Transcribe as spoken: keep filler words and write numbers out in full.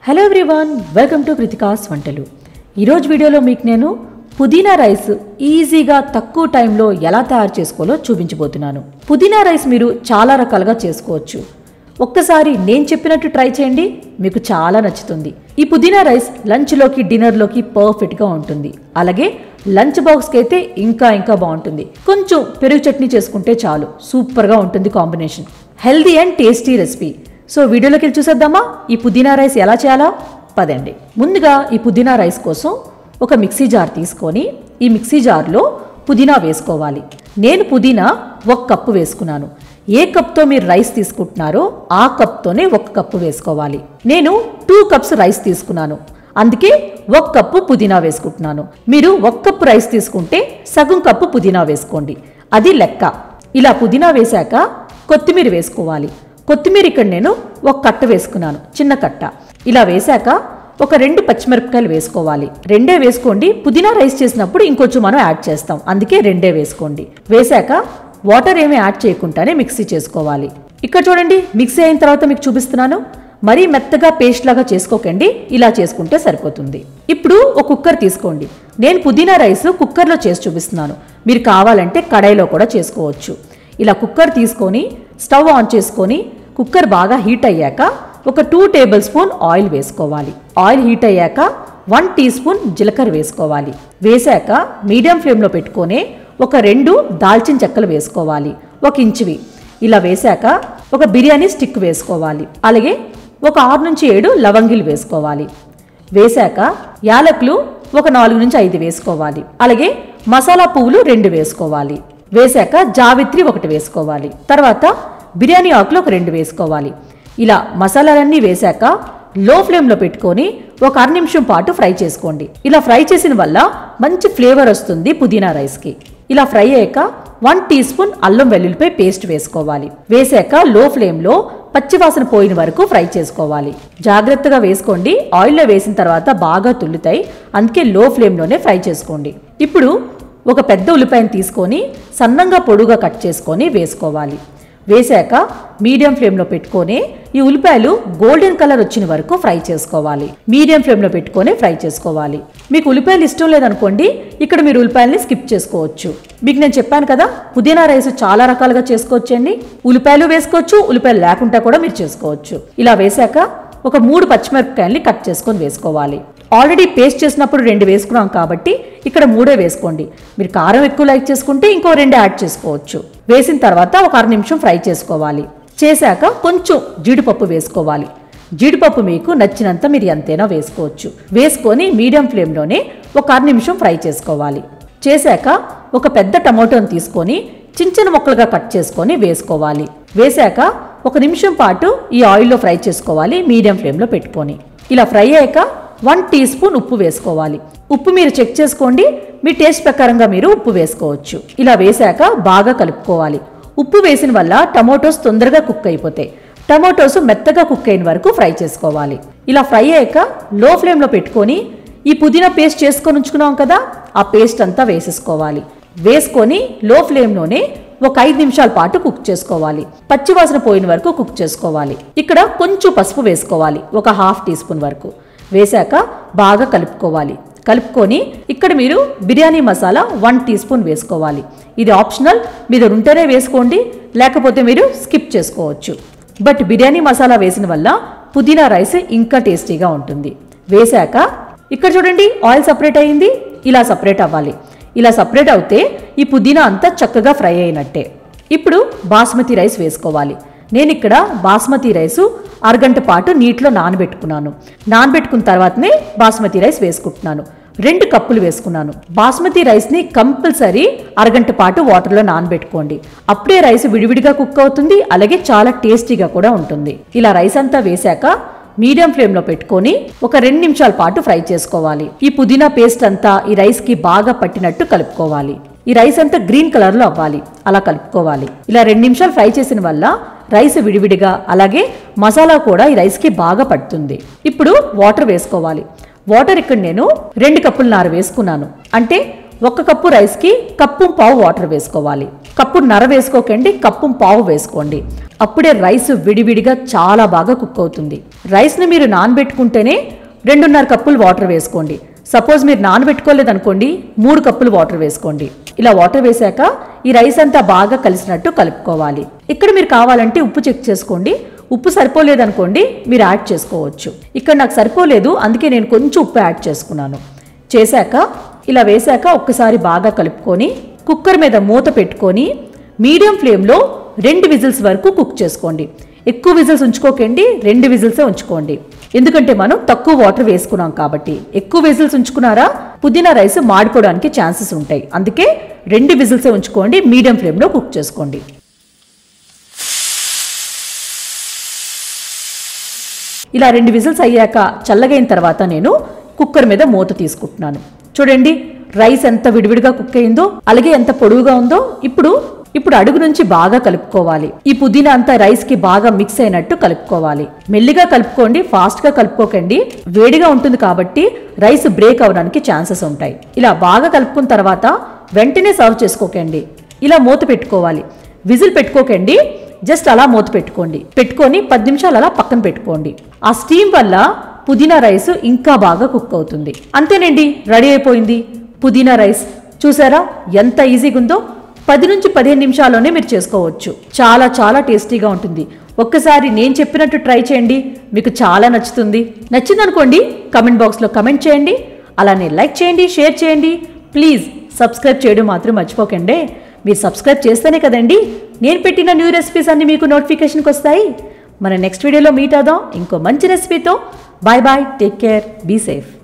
Hello everyone, welcome to Krithika's వంటలు. ఈరోజు వీడియోలో మీకు నేను పుదీనా రైస్ ఈజీగా తక్కువ టైంలో ఎలా తయారు చేసుకోవాలో చూపించబోతున్నాను. పుదీనా రైస్ మీరు చాలా రకాలుగా చేసుకోవచ్చు. ఒక్కసారి నేను చెప్పినట్టు ట్రై చేయండి, మీకు చాలా నచ్చుతుంది. ఈ పుదీనా రైస్ లంచ్లోకి డిన్నర్లోకి పర్ఫెక్ట్గా ఉంటుంది. అలాగే లంచ్ బాక్స్కి అయితే ఇంకా ఇంకా బాగుంటుంది. కొంచెం పెరుగు చట్నీ చేసుకుంటే చాలు, సూపర్గా ఉంటుంది combination. Healthy and tasty recipe. So వీడియోలోకి వెళ్ళి చూసేద్దామా ఈ పుదీనా రైస్ ఎలా చేయాలో? పదండి. ముందుగా ఈ పుదీనా రైస్ కోసం ఒక మిక్సీ జార్ తీసుకొని ఈ మిక్సీ జార్లో పుదీనా వేసుకోవాలి. నేను పుదీనా ఒక కప్పు వేసుకున్నాను. ఏ కప్తో మీరు రైస్ తీసుకుంటున్నారో ఆ కప్తోనే ఒక కప్పు వేసుకోవాలి. నేను టూ కప్స్ రైస్ తీసుకున్నాను, అందుకే ఒక కప్పు పుదీనా వేసుకుంటున్నాను. మీరు ఒక కప్పు రైస్ తీసుకుంటే సగం కప్పు పుదీనా వేసుకోండి, అది లెక్క. ఇలా పుదీనా వేశాక కొత్తిమీర వేసుకోవాలి. కొత్తిమీర ఇక్కడ నేను ఒక కట్ట వేసుకున్నాను, చిన్న కట్ట. ఇలా వేశాక ఒక రెండు పచ్చిమిరపకాయలు వేసుకోవాలి. రెండే వేసుకోండి, పుదీనా రైస్ చేసినప్పుడు ఇంకొంచెం మనం యాడ్ చేస్తాం, అందుకే రెండే వేసుకోండి. వేశాక వాటర్ ఏమీ యాడ్ చేయకుండానే మిక్సీ చేసుకోవాలి. ఇక్కడ చూడండి, మిక్సీ అయిన తర్వాత మీకు చూపిస్తున్నాను. మరీ మెత్తగా పేస్ట్ లాగా చేసుకోకండి, ఇలా చేసుకుంటే సరిపోతుంది. ఇప్పుడు ఒక కుక్కర్ తీసుకోండి. నేను పుదీనా రైస్ కుక్కర్లో చేసి చూపిస్తున్నాను, మీరు కావాలంటే కడాయిలో కూడా చేసుకోవచ్చు. ఇలా కుక్కర్ తీసుకొని స్టవ్ ఆన్ చేసుకొని కుక్కర్ బాగా హీట్ అయ్యాక ఒక టూ టేబుల్ స్పూన్ ఆయిల్ వేసుకోవాలి. ఆయిల్ హీట్ అయ్యాక వన్ టీ స్పూన్ జీలకర్ర వేసుకోవాలి. వేశాక మీడియం ఫ్లేమ్లో పెట్టుకొని ఒక రెండు దాల్చిన చెక్కలు వేసుకోవాలి, ఒక ఇంచువి. ఇలా వేశాక ఒక బిర్యానీ స్టిక్ వేసుకోవాలి. అలాగే ఒక ఆరు నుంచి ఏడు లవంగిలు వేసుకోవాలి. వేశాక యాలకులు ఒక నాలుగు నుంచి ఐదు వేసుకోవాలి. అలాగే మసాలా పువ్వులు రెండు వేసుకోవాలి. వేశాక జావిత్రి ఒకటి వేసుకోవాలి. తర్వాత బిర్యానీ ఆకులు ఒక రెండు వేసుకోవాలి. ఇలా మసాలాలన్నీ వేశాక లో ఫ్లేమ్లో పెట్టుకొని ఒక అర నిమిషం పాటు ఫ్రై చేసుకోండి. ఇలా ఫ్రై చేసిన వల్ల మంచి ఫ్లేవర్ వస్తుంది పుదీనా రైస్కి. ఇలా ఫ్రై అయ్యాక వన్ టీ స్పూన్ అల్లం వెల్లుల్లిపాయ పేస్ట్ వేసుకోవాలి. వేశాక లో ఫ్లేమ్లో పచ్చివాసన పోయిన వరకు ఫ్రై చేసుకోవాలి. జాగ్రత్తగా వేసుకోండి, ఆయిల్లో వేసిన తర్వాత బాగా తుల్లుతాయి, అందుకే లో ఫ్లేమ్లోనే ఫ్రై చేసుకోండి. ఇప్పుడు ఒక పెద్ద ఉల్లిపాయను తీసుకొని సన్నంగా పొడుగా కట్ చేసుకొని వేసుకోవాలి. వేశాక మీడియం ఫ్లేమ్లో పెట్టుకొని ఈ ఉల్లిపాయలు గోల్డెన్ కలర్ వచ్చిన వరకు ఫ్రై చేసుకోవాలి. మీడియం ఫ్లేమ్లో పెట్టుకొని ఫ్రై చేసుకోవాలి. మీకు ఉల్లిపాయలు ఇష్టం లేదనుకోండి, ఇక్కడ మీరు ఉల్లిపాయలని స్కిప్ చేసుకోవచ్చు. మీకు నేను చెప్పాను కదా, పుదీనా రైస్ చాలా రకాలుగా చేసుకోవచ్చు అండి. ఉల్లిపాయలు వేసుకోవచ్చు, ఉల్లిపాయలు లేకుండా కూడా మీరు చేసుకోవచ్చు. ఇలా వేశాక ఒక మూడు పచ్చిమిరపకాయల్ని కట్ చేసుకొని వేసుకోవాలి. ఆల్రెడీ పేస్ట్ చేసినప్పుడు రెండు వేసుకున్నాం కాబట్టి ఇక్కడ మూడే వేసుకోండి. మీరు కారం ఎక్కువ లైక్ చేసుకుంటే ఇంకో రెండు యాడ్ చేసుకోవచ్చు. వేసిన తర్వాత ఒక అర నిమిషం ఫ్రై చేసుకోవాలి. చేశాక కొంచెం జీడిపప్పు వేసుకోవాలి. జీడిపప్పు మీకు నచ్చినంత మీరు ఎంతైనా వేసుకోవచ్చు. వేసుకొని మీడియం ఫ్లేమ్లోనే ఒక అర నిమిషం ఫ్రై చేసుకోవాలి. చేశాక ఒక పెద్ద టమోటోని తీసుకొని చిన్న చిన్న ముక్కలుగా కట్ చేసుకొని వేసుకోవాలి. వేశాక ఒక నిమిషం పాటు ఈ ఆయిల్లో ఫ్రై చేసుకోవాలి, మీడియం ఫ్లేమ్లో పెట్టుకొని. ఇలా ఫ్రై అయ్యాక వన్ టీ స్పూన్ ఉప్పు వేసుకోవాలి. ఉప్పు మీరు చెక్ చేసుకోండి, మీ టేస్ట్ ప్రకారంగా మీరు ఉప్పు వేసుకోవచ్చు. ఇలా వేశాక బాగా కలుపుకోవాలి. ఉప్పు వేసిన వల్ల టమోటోస్ తొందరగా కుక్ అయిపోతాయి. టమోటోస్ మెత్తగా కుక్ అయిన వరకు ఫ్రై చేసుకోవాలి. ఇలా ఫ్రై అయ్యాక లో ఫ్లేమ్లో పెట్టుకొని ఈ పుదీనా పేస్ట్ చేసుకొని ఉంచుకున్నాం కదా, ఆ పేస్ట్ అంతా వేసేసుకోవాలి. వేసుకొని లో ఫ్లేమ్లోనే ఒక ఐదు నిమిషాల పాటు కుక్ చేసుకోవాలి. పచ్చివాసన పోయిన వరకు కుక్ చేసుకోవాలి. ఇక్కడ కొంచెం పసుపు వేసుకోవాలి, ఒక హాఫ్ టీ స్పూన్ వరకు. వేశాక బాగా కలుపుకోవాలి. కలుపుకొని ఇక్కడ మీరు biryani masala one teaspoon వేసుకోవాలి. ఇది ఆప్షనల్, మీరు ఉంటేనే వేసుకోండి, లేకపోతే మీరు స్కిప్ చేసుకోవచ్చు. బట్ బిర్యానీ మసాలా వేసిన వల్ల పుదీనా రైస్ ఇంకా టేస్టీగా ఉంటుంది. వేశాక ఇక్కడ చూడండి, ఆయిల్ సపరేట్ అయ్యింది. ఇలా సపరేట్ అవ్వాలి. ఇలా సపరేట్ అవుతే ఈ పుదీనా అంతా చక్కగా ఫ్రై అయినట్టే. ఇప్పుడు బాస్మతి రైస్ వేసుకోవాలి. నేను ఇక్కడ బాస్మతి రైసు అరగంట పాటు నీటిలో నానబెట్టుకున్నాను. నానబెట్టుకున్న తర్వాతనే బాస్మతి రైస్ వేసుకుంటున్నాను. రెండు కప్పులు వేసుకున్నాను. బాస్మతి రైస్ని కంపల్సరీ అరగంట పాటు వాటర్లో నానబెట్టుకోండి. అప్పుడే రైస్ విడివిడిగా కుక్ అవుతుంది, అలాగే చాలా టేస్టీగా కూడా ఉంటుంది. ఇలా రైస్ అంతా వేశాక మీడియం ఫ్లేమ్లో పెట్టుకొని ఒక రెండు నిమిషాల పాటు ఫ్రై చేసుకోవాలి. ఈ పుదీనా పేస్ట్ అంతా ఈ రైస్కి బాగా పట్టినట్టు కలుపుకోవాలి. ఈ రైస్ అంతా గ్రీన్ కలర్లో అవ్వాలి, అలా కలుపుకోవాలి. ఇలా రెండు నిమిషాలు ఫ్రై చేసిన వల్ల రైస్ విడివిడిగా, అలాగే మసాలా కూడా ఈ రైస్కి బాగా పడుతుంది. ఇప్పుడు వాటర్ వేసుకోవాలి. వాటర్ ఇక్కడ నేను రెండు కప్పులన్నర వేసుకున్నాను. అంటే ఒక కప్పు రైస్కి కప్పు పావు వాటర్ వేసుకోవాలి. కప్పు నర వేసుకోకండి, కప్పు పావు వేసుకోండి. అప్పుడే రైస్ విడివిడిగా చాలా బాగా కుక్ అవుతుంది. రైస్ని మీరు నానబెట్టుకుంటేనే రెండున్నర కప్పులు వాటర్ వేసుకోండి. సపోజ్ మీరు నానబెట్టుకోలేదనుకోండి మూడు కప్పులు వాటర్ వేసుకోండి. ఇలా వాటర్ వేసాక ఈ రైస్ అంతా బాగా కలిసినట్టు కలుపుకోవాలి. ఇక్కడ మీరు కావాలంటే ఉప్పు చెక్ చేసుకోండి. ఉప్పు సరిపోలేదనుకోండి మీరు యాడ్ చేసుకోవచ్చు. ఇక్కడ నాకు సరిపోలేదు, అందుకే నేను కొంచెం ఉప్పు యాడ్ చేసుకున్నాను. చేశాక ఇలా వేశాక ఒక్కసారి బాగా కలుపుకొని కుక్కర్ మీద మూత పెట్టుకొని మీడియం ఫ్లేమ్లో రెండు విజిల్స్ వరకు కుక్ చేసుకోండి. ఎక్కువ విజిల్స్ ఉంచుకోకండి, రెండు విజిల్సే ఉంచుకోండి. ఎందుకంటే మనం తక్కువ వాటర్ వేసుకున్నాం కాబట్టి. ఎక్కువ విజిల్స్ ఉంచుకున్నారా పుదీనా రైస్ మాడిపోవడానికి ఛాన్సెస్ ఉంటాయి. అందుకే రెండు విజిల్సే ఉంచుకోండి, మీడియం ఫ్లేమ్లో కుక్ చేసుకోండి. ఇలా రెండు విజిల్స్ అయ్యాక చల్లగైన తర్వాత నేను కుక్కర్ మీద మూత తీసుకుంటున్నాను. చూడండి రైస్ ఎంత విడివిడిగా కుక్ అయిందో, అలాగే ఎంత పొడుగుగా ఉందో. ఇప్పుడు ఇప్పుడు అడుగు నుంచి బాగా కలుపుకోవాలి. ఈ పుదీనా అంతా రైస్ కి బాగా మిక్స్ అయినట్టు కలుపుకోవాలి. మెల్లిగా కలుపుకోండి, ఫాస్ట్ గా కలుపుకోకండి. వేడిగా ఉంటుంది కాబట్టి రైస్ బ్రేక్ అవడానికి ఛాన్సెస్ ఉంటాయి. ఇలా బాగా కలుపుకున్న తర్వాత వెంటనే సర్వ్ చేసుకోకండి. ఇలా మూత పెట్టుకోవాలి. విజిల్ పెట్టుకోకండి, జస్ట్ అలా మూత పెట్టుకోండి. పెట్టుకొని పది నిమిషాలు అలా పక్కన పెట్టుకోండి. ఆ స్టీమ్ వల్ల పుదీనా రైస్ ఇంకా బాగా కుక్ అవుతుంది. అంతేనండి, రెడీ అయిపోయింది పుదీనా రైస్. చూసారా ఎంత ఈజీగా ఉందో. పది నుంచి పదిహేను నిమిషాల్లోనే మీరు చేసుకోవచ్చు. చాలా చాలా టేస్టీగా ఉంటుంది. ఒక్కసారి నేను చెప్పినట్టు ట్రై చేయండి, మీకు చాలా నచ్చుతుంది. నచ్చిందనుకోండి కమెంట్ బాక్స్లో కమెంట్ చేయండి. అలానే లైక్ చేయండి, షేర్ చేయండి. ప్లీజ్ సబ్స్క్రైబ్ చేయడం మాత్రం మర్చిపోకండి. మీరు సబ్స్క్రైబ్ చేస్తేనే కదండి నేను పెట్టిన న్యూ రెసిపీస్ అన్ని మీకు నోటిఫికేషన్కి వస్తాయి. మన నెక్స్ట్ వీడియోలో మీట్ అవుదాం ఇంకో మంచి recipe. Bye bye, take care, be safe.